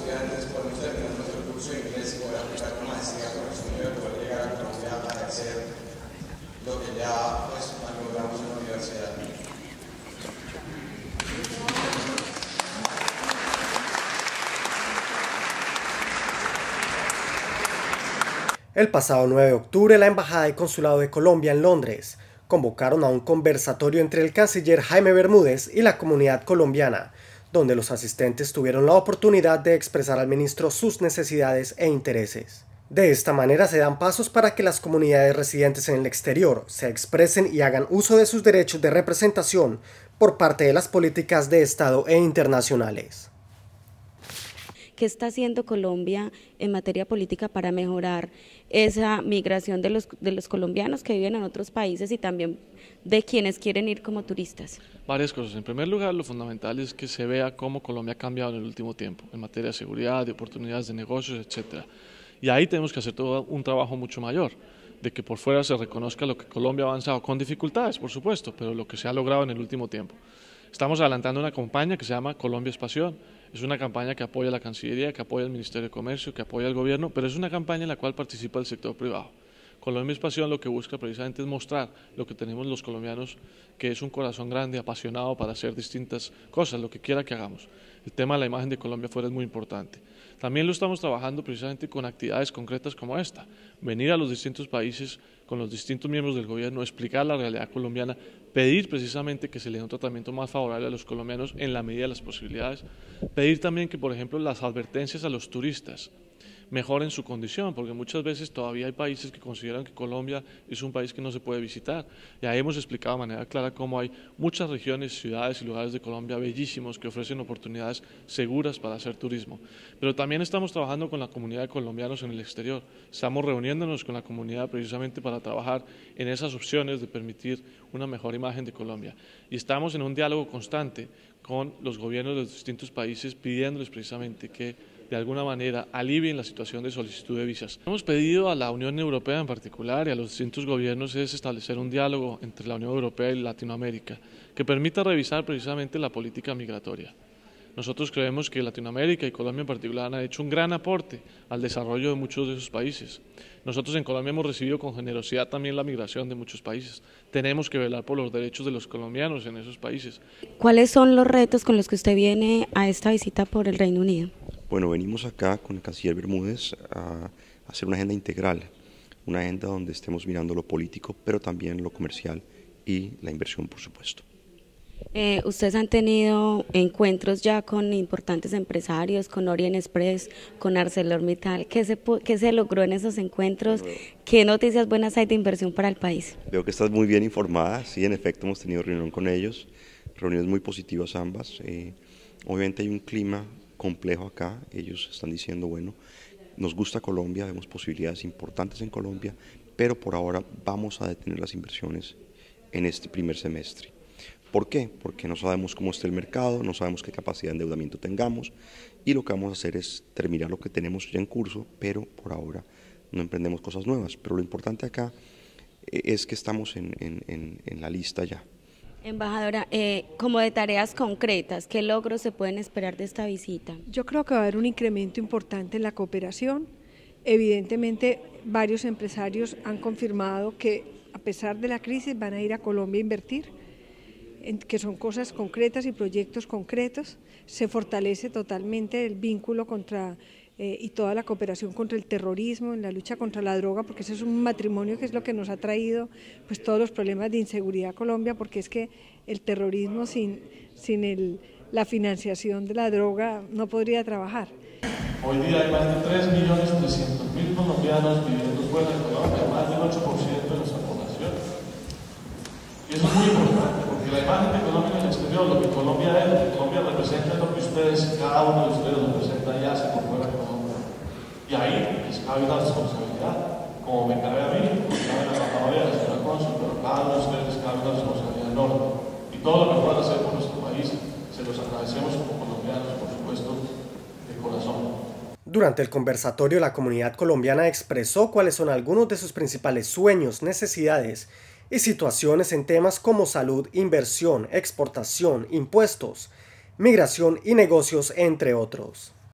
estudiantes podemos terminar nuestro curso de inglés y poder aplicar una maestría con el sueño de poder llegar a Colombia a ejercer lo que ya pues, logramos en la universidad. El pasado 9 de octubre, la Embajada y Consulado de Colombia en Londres convocaron a un conversatorio entre el canciller Jaime Bermúdez y la comunidad colombiana, donde los asistentes tuvieron la oportunidad de expresar al ministro sus necesidades e intereses. De esta manera se dan pasos para que las comunidades residentes en el exterior se expresen y hagan uso de sus derechos de representación por parte de las políticas de Estado e internacionales. ¿Qué está haciendo Colombia en materia política para mejorar esa migración de los colombianos que viven en otros países y también de quienes quieren ir como turistas? Varias cosas. En primer lugar, lo fundamental es que se vea cómo Colombia ha cambiado en el último tiempo, en materia de seguridad, de oportunidades de negocios, etc. Y ahí tenemos que hacer todo un trabajo mucho mayor, de que por fuera se reconozca lo que Colombia ha avanzado, con dificultades, por supuesto, pero lo que se ha logrado en el último tiempo. Estamos adelantando una campaña que se llama Colombia es Pasión. Es una campaña que apoya a la Cancillería, que apoya al Ministerio de Comercio, que apoya al gobierno, pero es una campaña en la cual participa el sector privado. Colombia es Pasión lo que busca precisamente es mostrar lo que tenemos los colombianos, que es un corazón grande, apasionado para hacer distintas cosas, lo que quiera que hagamos. El tema de la imagen de Colombia fuera es muy importante. También lo estamos trabajando precisamente con actividades concretas como esta, venir a los distintos países con los distintos miembros del gobierno, explicar la realidad colombiana, pedir precisamente que se le dé un tratamiento más favorable a los colombianos en la medida de las posibilidades, pedir también que, por ejemplo, las advertencias a los turistas mejoren su condición, porque muchas veces todavía hay países que consideran que Colombia es un país que no se puede visitar. Ya hemos explicado de manera clara cómo hay muchas regiones, ciudades y lugares de Colombia bellísimos que ofrecen oportunidades seguras para hacer turismo. Pero también estamos trabajando con la comunidad de colombianos en el exterior. Estamos reuniéndonos con la comunidad precisamente para trabajar en esas opciones de permitir una mejor imagen de Colombia. Y estamos en un diálogo constante con los gobiernos de los distintos países pidiéndoles precisamente que de alguna manera alivien la situación de solicitud de visas. Hemos pedido a la Unión Europea en particular y a los distintos gobiernos es establecer un diálogo entre la Unión Europea y Latinoamérica que permita revisar precisamente la política migratoria. Nosotros creemos que Latinoamérica y Colombia en particular han hecho un gran aporte al desarrollo de muchos de esos países. Nosotros en Colombia hemos recibido con generosidad también la migración de muchos países. Tenemos que velar por los derechos de los colombianos en esos países. ¿Cuáles son los retos con los que usted viene a esta visita por el Reino Unido? Bueno, venimos acá con el canciller Bermúdez a hacer una agenda integral, una agenda donde estemos mirando lo político, pero también lo comercial y la inversión, por supuesto. Ustedes han tenido encuentros ya con importantes empresarios, con Orient Express, con ArcelorMittal. ¿Qué se logró en esos encuentros? ¿Qué noticias buenas hay de inversión para el país? Veo que estás muy bien informada. Sí, en efecto hemos tenido reunión con ellos, reuniones muy positivas ambas. Obviamente hay un clima complejo acá. Ellos están diciendo, bueno, nos gusta Colombia, vemos posibilidades importantes en Colombia, pero por ahora vamos a detener las inversiones en este primer semestre. ¿Por qué? Porque no sabemos cómo está el mercado, no sabemos qué capacidad de endeudamiento tengamos y lo que vamos a hacer es terminar lo que tenemos ya en curso, pero por ahora no emprendemos cosas nuevas. Pero lo importante acá es que estamos en la lista ya. Embajadora, como de tareas concretas, ¿qué logros se pueden esperar de esta visita? Yo creo que va a haber un incremento importante en la cooperación. Evidentemente, varios empresarios han confirmado que a pesar de la crisis van a ir a Colombia a invertir, que son cosas concretas y proyectos concretos. Se fortalece totalmente el vínculo y toda la cooperación contra el terrorismo, en la lucha contra la droga, porque ese es un matrimonio que es lo que nos ha traído pues, todos los problemas de inseguridad a Colombia, porque es que el terrorismo sin la financiación de la droga no podría trabajar. Hoy día hay más de 3.300.000 colombianos viviendo fuera de Colombia, más del 8% de nuestra población. Y eso es muy importante, porque la imagen de Colombia en el exterior, lo que Colombia es, lo que Colombia representa es lo que ustedes, cada uno de ustedes representa y hace por fuera de Colombia. Y ahí les cabe una responsabilidad, como me cabe a mí, como cabe a la embajadora y a la señora cónsul, pero cada uno de ustedes les cabe una responsabilidad enorme. Y todo lo que puedan hacer por nuestro país, se los agradecemos como colombianos, por supuesto, de corazón. Durante el conversatorio, la comunidad colombiana expresó cuáles son algunos de sus principales sueños, necesidades y situaciones en temas como salud, inversión, exportación, impuestos, migración y negocios, entre otros.